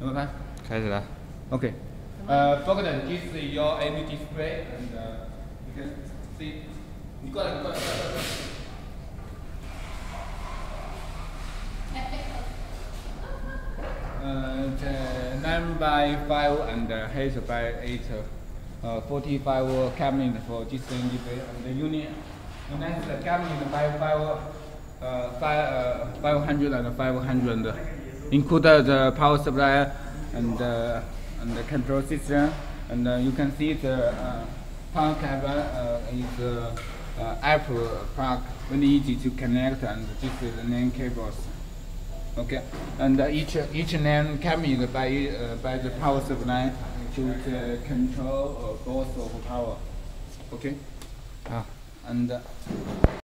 准备开？ 开始了。 Okay. Bogdan, this is your AV display, and you can see. 你过来。9 by 5 and 8 by 8, 45 cabinet for this display, and the unit. The next cabinet by 500 and 500, include the power supply and the control system, and you can see the power cable is Apple plug, very easy to connect, and this is the main cables. Okay, and each LAN cabinet by the power supply to control both of power. Okay, and.